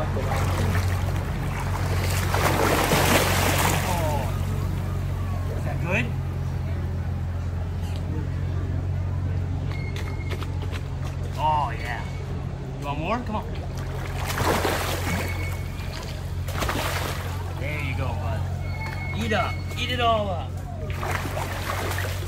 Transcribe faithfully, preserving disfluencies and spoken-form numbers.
Is that good? Oh yeah. You want more? Come on. There you go, bud. Eat up. Eat it all up.